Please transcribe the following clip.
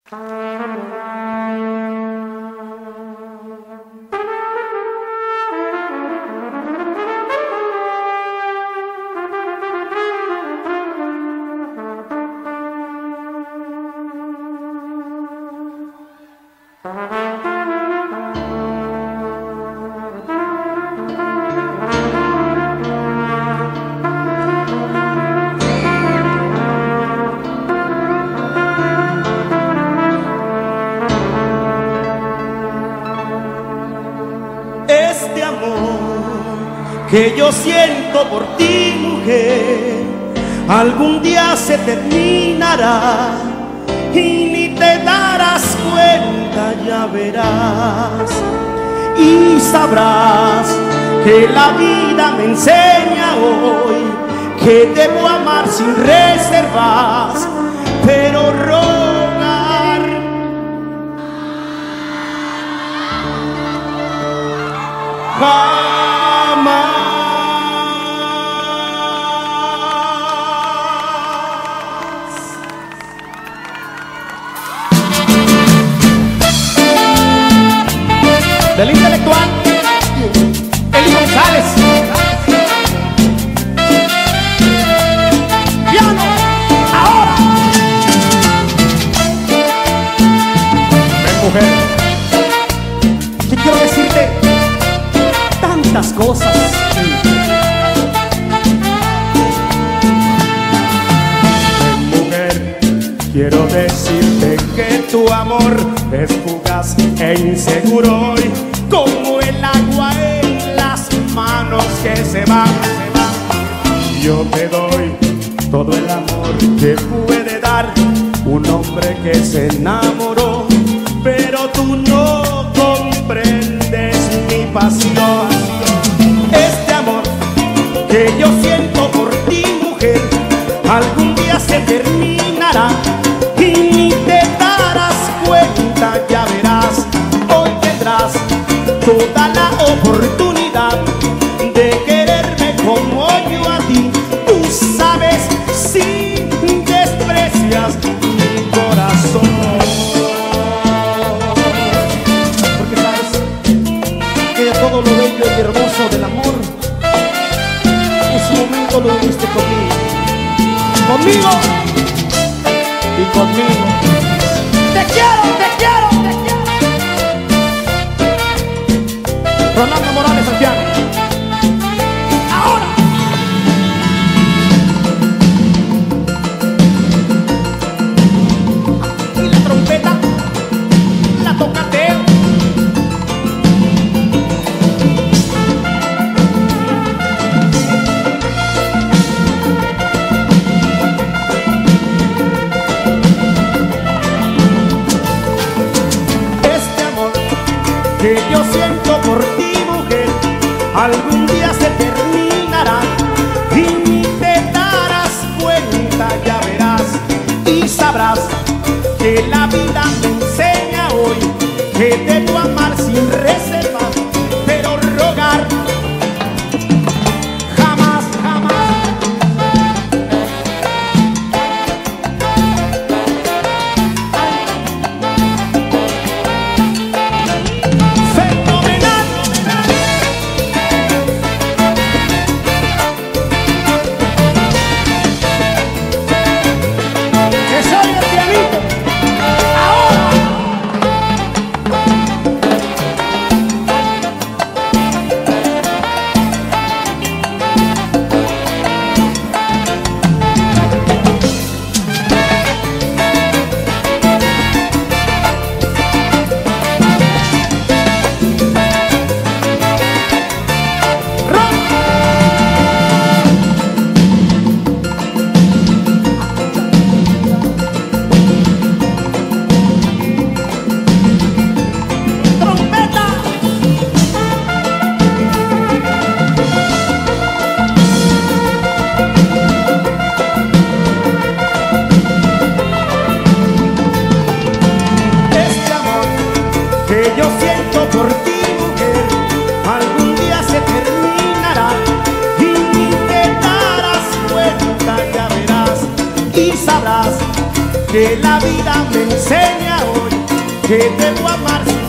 Este amor que yo siento por ti, mujer, algún día se terminará y ni te darás cuenta, ya verás y sabrás que la vida me enseña hoy que debo amar sin reservas, pero rogar jamás. Del intelectual Eli González. Piano, ahora. Ven, mujer, que quiero decirte tantas cosas. Ven, mujer, quiero decirte que tu amor es fugaz e inseguro hoy, como el agua en las manos que se van, se van. Yo te doy todo el amor que puede dar un hombre que se enamoró, pero tú no comprendes mi pasión. Este amor que yo siento por ti, mujer, algún día se terminará y ni te darás cuenta, ya verás. Hoy tendrás toda la oportunidad de quererme como yo a ti. Tú sabes si desprecias mi corazón, porque sabes que de todo lo bello y hermoso del amor en su momento lo viviste conmigo y conmigo. Te quiero, te quiero, te quiero. Rolando Morales, Santiago. Ahora. Y la trompeta la toca Teo. Este amor que yo siento por ti, mujer, algún día se terminará y ni te darás cuenta, ya verás y sabrás que la vida me enseña hoy que debo amar sin reserva, pero rogar jamás, jamás. Fenomenal. Que soy el pianito. Ahora. que la vida me enseña hoy, que debo amar sin